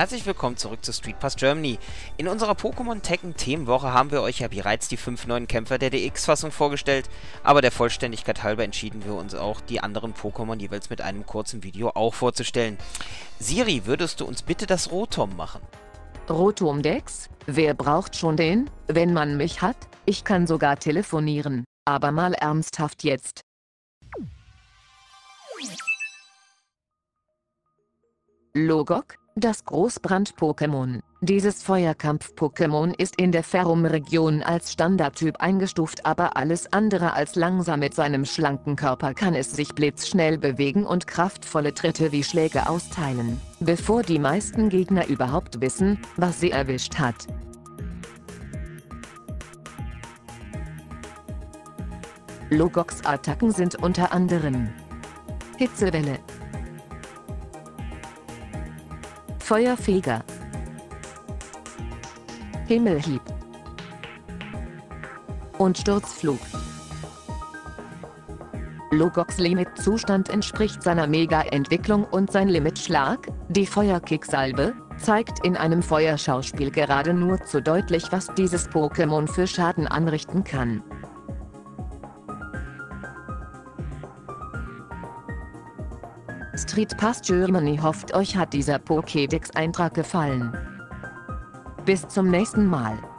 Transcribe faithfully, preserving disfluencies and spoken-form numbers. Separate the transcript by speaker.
Speaker 1: Herzlich willkommen zurück zu Street Pass Germany. In unserer Pokémon Tekken Themenwoche haben wir euch ja bereits die fünf neuen Kämpfer der D X-Fassung vorgestellt, aber der Vollständigkeit halber entschieden wir uns auch, die anderen Pokémon jeweils mit einem kurzen Video auch vorzustellen. Siri, würdest du uns bitte das Rotom machen?
Speaker 2: Rotom-Dex? Wer braucht schon den, wenn man mich hat? Ich kann sogar telefonieren, aber mal ernsthaft jetzt. Logok, das Großbrand-Pokémon. Dieses Feuerkampf-Pokémon ist in der Ferrum-Region als Standardtyp eingestuft, aber alles andere als langsam. Mit seinem schlanken Körper kann es sich blitzschnell bewegen und kraftvolle Tritte wie Schläge austeilen, bevor die meisten Gegner überhaupt wissen, was sie erwischt hat. Logoks Attacken sind unter anderem Hitzewelle, Feuerfeger, Himmelhieb und Sturzflug. Logoks Limitzustand entspricht seiner Mega-Entwicklung und sein Limitschlag, die Feuerkicksalbe, zeigt in einem Feuerschauspiel gerade nur zu deutlich, was dieses Pokémon für Schaden anrichten kann. Street Pass Germany hofft, euch hat dieser Pokédex-Eintrag gefallen. Bis zum nächsten Mal.